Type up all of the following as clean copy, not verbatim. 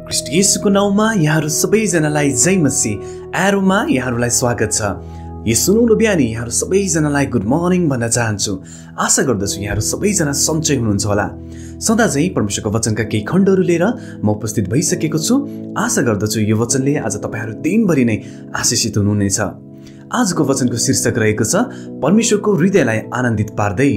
ख्रीष्ट येशूको नाउँमा यहाँहरू सबैजनालाई जय मसीह एरोमा यहाँहरूलाई स्वागत छ। यो सुनौलो बिहानी यहाँहरू सबैजनालाई गुड मर्निङ भन्न चाहन्छु। आशा गर्दछु यहाँहरू सबैजना सन्चै हुनुहुन्छ होला। सदा चाहिँ परमेश्वरको वचनका केही खण्डहरू लिएर म उपस्थित भइसकेको छु। आशा गर्दछु यो वचनले आज तपाईहरू दिनभरि नै आशिषित हुनुहुनेछ। आजको वचनको शीर्षक रहेको छ परमेश्वरको हृदयलाई आनन्दित पार्दै।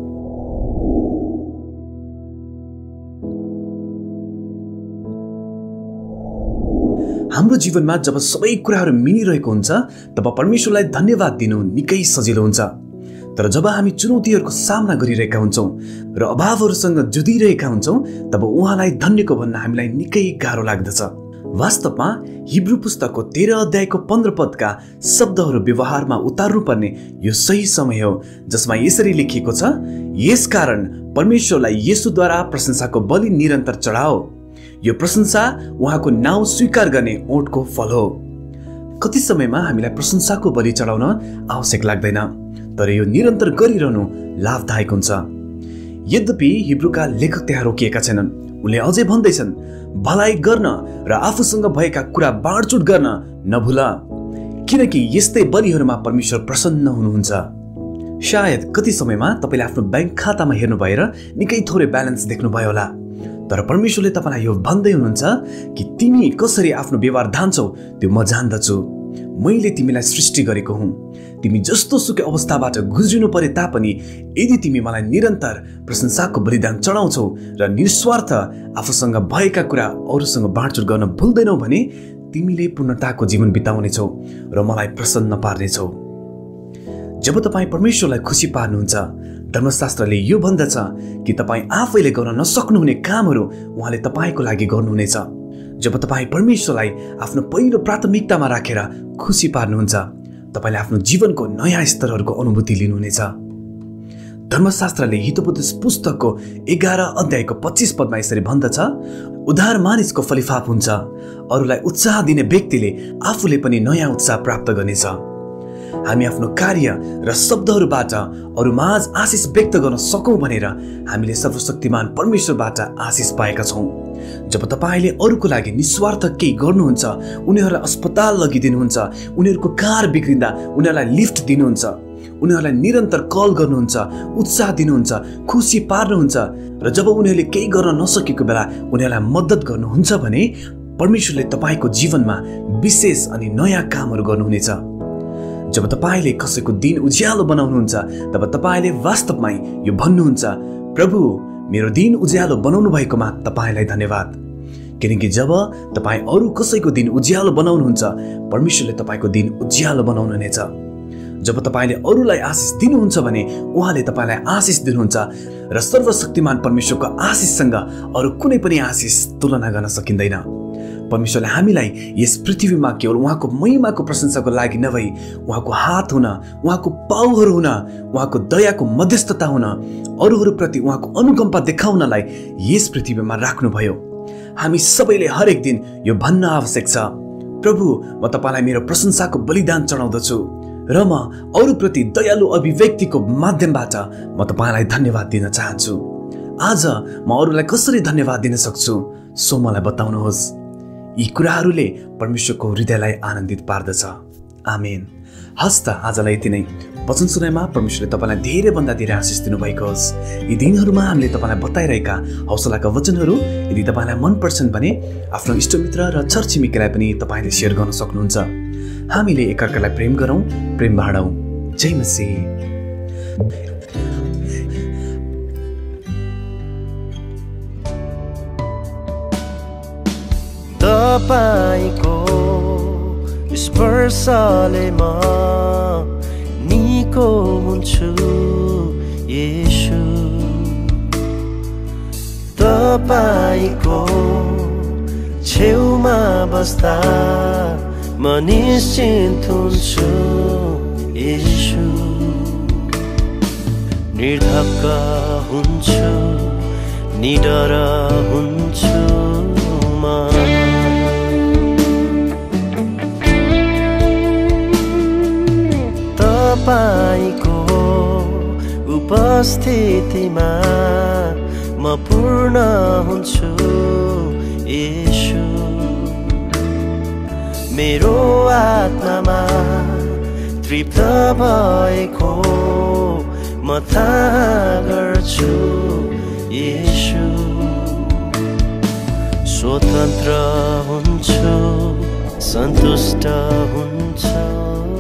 हाम्रो जीवनमा जब सबै कुराहरू मिलिरहेको हुन्छ तब परमेश्वरलाई धन्यवाद दिनु निकै सजिलो हुन्छ। तर जब हामी चुनौतीहरूको सामना गरिरहेका हुन्छौँ र अभावहरूसँग जुधिरहेका हुन्छौँ तब उहाँलाई धन्यको भन्न हामीलाई निकै गाह्रो लाग्दछ। वास्तवमा हिब्रू पुस्तकको 13 अध्यायको 15 पदका शब्दहरू व्यवहारमा उतार्नुपर्ने यो सही समय हो, जसमा यसरी लेखिएको छ, यसकारण परमेश्वरलाई येशूद्वारा प्रशंसाको बलि निरन्तर चढाओ। यो प्रशंसा उहाँको नाउँ स्वीकार गर्ने ओठको फल हो। कति समयमा हामीलाई प्रशंसाको बलि चढाउन आवश्यक लाग्दैन, तर यो निरन्तर गरिरहनु लाभदायक हुन्छ। यद्यपि हिब्रूका लेखक त्यहाँ रोकिएका छैनन्। उनले अझै भन्दैछन्, भलाइ गर्न र आफूसँग भएका कुरा बाँडचुट गर्न नभुल, किनकि यस्तै बलिहरूमा परमेश्वर प्रसन्न हुनुहुन्छ। सायद कति समयमा तपाईँले आफ्नो ब्याङ्क खातामा हेर्नु भएर निकै थोरै ब्यालेन्स देख्नुभयो होला, तर परमेश्वरले तपाईँलाई यो भन्दै हुनुहुन्छ कि तिमी कसरी आफ्नो व्यवहार धान्छौ त्यो म जान्दछु। मैले तिमीलाई सृष्टि गरेको हुँ। तिमी जस्तो सुकै अवस्थाबाट गुज्रिनु परे तापनि यदि तिमी मलाई निरन्तर प्रशंसाको बलिदान चढाउँछौ र निस्वार्थ आफूसँग भएका कुरा अरूसँग बाँडचुट गर्न भुल्दैनौ भने तिमीले पूर्णताको जीवन बिताउनेछौ र मलाई प्रसन्न पार्नेछौ। जब तपाईँ परमेश्वरलाई खुसी पार्नुहुन्छ, धर्मशास्त्रले यो भन्दछ कि तपाईँ आफैले गर्न नसक्नुहुने कामहरू उहाँले तपाईँको लागि गर्नुहुनेछ। जब तपाईँ परमेश्वरलाई आफ्नो पहिलो प्राथमिकतामा राखेर खुसी पार्नुहुन्छ, तपाईँले आफ्नो जीवनको नयाँ स्तरहरूको अनुभूति लिनुहुनेछ। धर्मशास्त्रले हितोपदेश पुस्तकको 11 अध्यायको 25 पदमा यसरी भन्दछ, उदार मानिसको फलिफाप हुन्छ, अरूलाई उत्साह दिने व्यक्तिले आफूले पनि नयाँ उत्साह प्राप्त गर्नेछ। हामी आफ्नो कार्य र शब्दहरूबाट अरूमाझ आशिष व्यक्त गर्न सकौँ भनेर हामीले सर्वशक्तिमान परमेश्वरबाट आशिष पाएका छौँ। जब तपाईँले अरूको लागि निस्वार्थ केही गर्नुहुन्छ, उनीहरूलाई अस्पताल लगिदिनुहुन्छ, उनीहरूको कार बिग्रिँदा उनीहरूलाई लिफ्ट दिनुहुन्छ, उनीहरूलाई निरन्तर कल गर्नुहुन्छ, उत्साह दिनुहुन्छ, खुसी पार्नुहुन्छ र जब उनीहरूले केही गर्न नसकेको बेला उनीहरूलाई मद्दत गर्नुहुन्छ भने परमेश्वरले तपाईँको जीवनमा विशेष अनि नयाँ कामहरू गर्नुहुनेछ। जब तपाईँले कसैको दिन उज्यालो बनाउनुहुन्छ तब तपाईँले वास्तवमै यो भन्नुहुन्छ, प्रभु मेरो दिन उज्यालो बनाउनु भएकोमा तपाईँलाई धन्यवाद। किनकि जब तपाईँ अरू कसैको दिन उज्यालो बनाउनुहुन्छ, परमेश्वरले तपाईँको दिन उज्यालो बनाउनुहुनेछ। जब तपाईँले अरूलाई आशिष दिनुहुन्छ भने उहाँले तपाईँलाई आशिष दिनुहुन्छ र सर्वशक्तिमान परमेश्वरको आशिषसँग अरू कुनै पनि आशिष तुलना गर्न सकिँदैन। परमेश्वरले हामीलाई यस पृथ्वीमा केवल उहाँको महिमाको प्रशंसाको लागि नभई उहाँको हात हुन, उहाँको पाउहरू हुन, उहाँको दयाको मध्यस्थता हुन, अरूहरूप्रति उहाँको अनुकम्पा देखाउनलाई यस पृथ्वीमा राख्नुभयो। हामी सबैले हरेक दिन यो भन्न आवश्यक छ, प्रभु म तपाईँलाई मेरो प्रशंसाको बलिदान चढाउँदछु र म अरूप्रति दयालु अभिव्यक्तिको माध्यमबाट म तपाईँलाई धन्यवाद दिन चाहन्छु। आज म अरूलाई कसरी धन्यवाद दिन सक्छु सो मलाई बताउनुहोस्। यी कुराहरूले परमेश्वरको हृदयलाई आनन्दित पार्दछ। आमेन। हस्त आजलाई यति नै। वचन सुनाइमा परमेश्वरले तपाईँलाई धेरैभन्दा धेरै आशिष दिनुभएको होस्। यी दिनहरूमा हामीले तपाईँलाई बताइरहेका हौसलाका वचनहरू यदि तपाईँलाई मनपर्छन् भने आफ्नो इष्टमित्र र छरछिमेकीलाई पनि तपाईँले सेयर गर्न सक्नुहुन्छ। हामीले एकअर्कालाई प्रेम गरौँ, प्रेम बाँडौँ। जय मसीह। तपाईको स्पर्शले म निको हुन्छु येशू। तपाईको छेउमा बस्दा म निश्चिन्त हुन्छु येशू। निर्धक्क हुन्छु, निडर हुन्छु म। तपाईको उपस्थितिमा म पूर्ण हुन्छु येशू मेरो आत्मामा तृप्त भएको म थाहा गर्छु येशू स्वतन्त्र हुन्छु सन्तुष्ट हुन्छ